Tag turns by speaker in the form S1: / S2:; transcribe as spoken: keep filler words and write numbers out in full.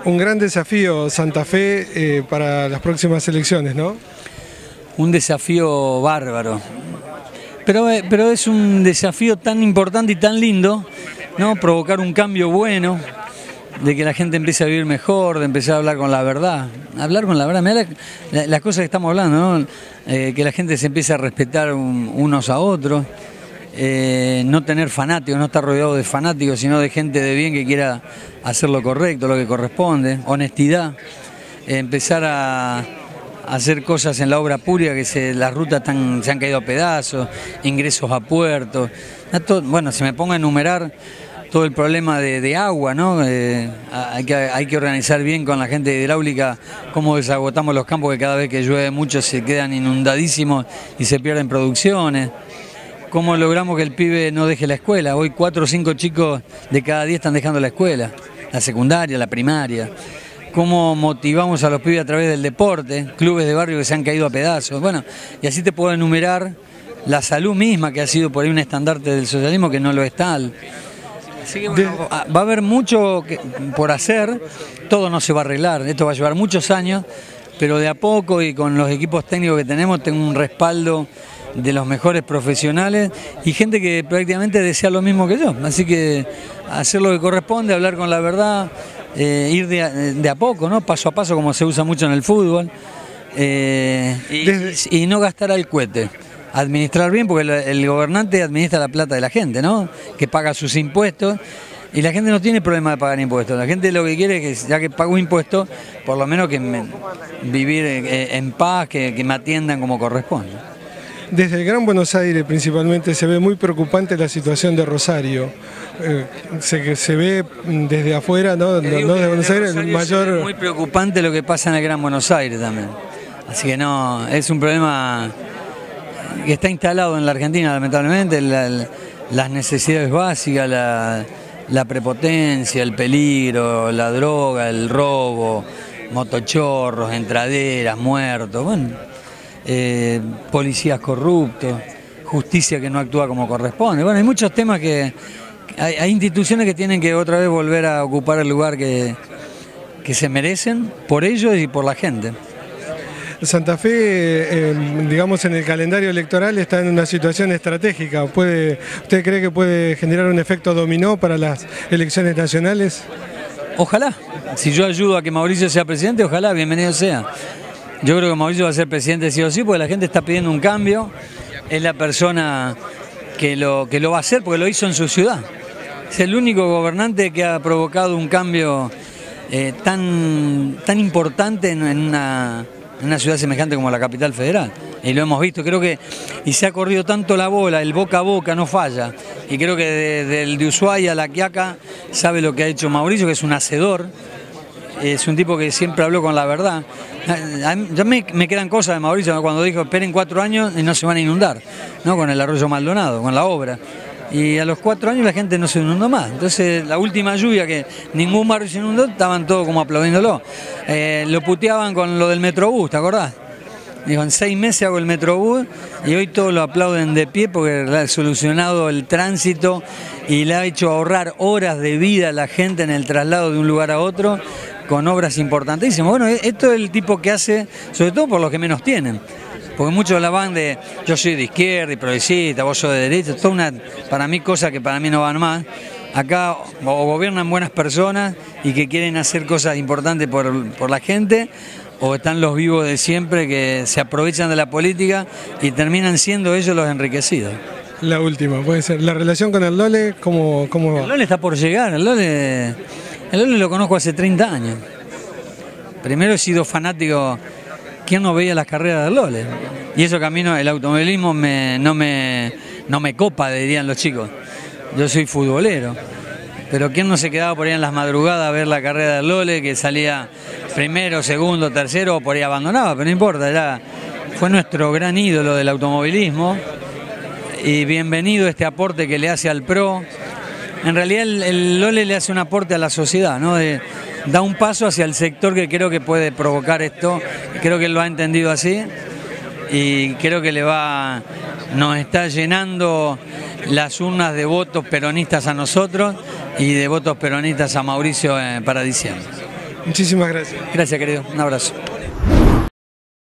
S1: Un gran desafío Santa Fe eh, para las próximas elecciones, ¿no?
S2: Un desafío bárbaro. Pero, pero es un desafío tan importante y tan lindo, ¿no? Provocar un cambio bueno, de que la gente empiece a vivir mejor, de empezar a hablar con la verdad. Hablar con la verdad, mirá la, la, las cosas que estamos hablando, ¿no? Eh, que la gente se empiece a respetar un, unos a otros, eh, no tener fanáticos, no estar rodeado de fanáticos, sino de gente de bien que quiera hacer lo correcto, lo que corresponde, honestidad, eh, empezar a... hacer cosas en la obra pública, que se, las rutas tan, se han caído a pedazos, ingresos a puertos. A todo, bueno, se me ponga a enumerar todo el problema de, de agua, ¿no? Eh, hay, que, hay que organizar bien con la gente de hidráulica cómo desagotamos los campos, que cada vez que llueve mucho se quedan inundadísimos y se pierden producciones. Cómo logramos que el pibe no deje la escuela. Hoy cuatro o cinco chicos de cada diez están dejando la escuela, la secundaria, la primaria. Cómo motivamos a los pibes a través del deporte, clubes de barrio que se han caído a pedazos. Bueno, y así te puedo enumerar la salud misma, que ha sido por ahí un estandarte del socialismo, que no lo es tal. Así que bueno, va a haber mucho que, por hacer, todo no se va a arreglar, esto va a llevar muchos años, pero de a poco y con los equipos técnicos que tenemos, tengo un respaldo de los mejores profesionales y gente que prácticamente desea lo mismo que yo. Así que hacer lo que corresponde, hablar con la verdad, Eh, ir de a, de a poco, ¿no? Paso a paso, como se usa mucho en el fútbol, eh, y, Desde... y no gastar al cohete, administrar bien, porque el, el gobernante administra la plata de la gente, ¿no? Que paga sus impuestos, y la gente no tiene problema de pagar impuestos. La gente lo que quiere es que, ya que pago impuestos, por lo menos que me, vivir eh, en paz, que, que me atiendan como corresponde.
S1: Desde el Gran Buenos Aires principalmente se ve muy preocupante la situación de Rosario. Eh, se, se ve desde afuera, ¿no? No, no de Buenos Aires, el mayor...
S2: Es muy preocupante lo que pasa en el Gran Buenos Aires también. Así que no, es un problema que está instalado en la Argentina, lamentablemente, la, las necesidades básicas, la, la prepotencia, el peligro, la droga, el robo, motochorros, entraderas, muertos, bueno... Eh, policías corruptos, justicia que no actúa como corresponde. Bueno, hay muchos temas que... Hay, hay instituciones que tienen que otra vez volver a ocupar el lugar que, que se merecen por ellos y por la gente.
S1: Santa Fe, eh, digamos, en el calendario electoral está en una situación estratégica. ¿Puede, ¿Usted cree que puede generar un efecto dominó para las elecciones nacionales?
S2: Ojalá. Si yo ayudo a que Mauricio sea presidente, ojalá, bienvenido sea. Yo creo que Mauricio va a ser presidente sí o sí, porque la gente está pidiendo un cambio. Es la persona que lo, que lo va a hacer, porque lo hizo en su ciudad. Es el único gobernante que ha provocado un cambio eh, tan, tan importante en, en, una, en una ciudad semejante como la capital federal. Y lo hemos visto, creo que, y se ha corrido tanto la bola, el boca a boca no falla. Y creo que de, del de Ushuaia a La Quiaca sabe lo que ha hecho Mauricio, que es un hacedor. Es un tipo que siempre habló con la verdad. Ya me, me quedan cosas de Mauricio cuando dijo esperen cuatro años y no se van a inundar, ¿no? Con el arroyo Maldonado, con la obra. Y a los cuatro años la gente no se inundó más. Entonces la última lluvia que ningún barrio se inundó, estaban todos como aplaudiéndolo. Eh, lo puteaban con lo del Metrobús, ¿te acordás? Dijo, en seis meses hago el Metrobús y hoy todos lo aplauden de pie porque ha solucionado el tránsito y le ha hecho ahorrar horas de vida a la gente en el traslado de un lugar a otro, con obras importantísimas. Bueno, esto es el tipo que hace, sobre todo por los que menos tienen, porque muchos la van de, yo soy de izquierda y progresista, vos sos de derecha, toda una, para mí, cosas que para mí no van más. Acá o gobiernan buenas personas y que quieren hacer cosas importantes por, por la gente, o están los vivos de siempre que se aprovechan de la política y terminan siendo ellos los enriquecidos.
S1: La última, puede ser. La relación con el Lole, ¿cómo, cómo va?
S2: El Lole está por llegar, el Lole... El Lole lo conozco hace treinta años. Primero he sido fanático. ¿Quién no veía las carreras del Lole? Y eso que a mí no, el automovilismo me, no, me, no me copa, dirían los chicos. Yo soy futbolero. Pero ¿quién no se quedaba por ahí en las madrugadas a ver la carrera del Lole, que salía primero, segundo, tercero, o por ahí abandonaba? Pero no importa, ya fue nuestro gran ídolo del automovilismo. Y bienvenido este aporte que le hace al PRO. En realidad el, el Lole le hace un aporte a la sociedad, ¿no? De, da un paso hacia el sector que creo que puede provocar esto, creo que él lo ha entendido así y creo que le va, nos está llenando las urnas de votos peronistas a nosotros y de votos peronistas a Mauricio eh, para diciembre.
S1: Muchísimas gracias.
S2: Gracias, querido. Un abrazo.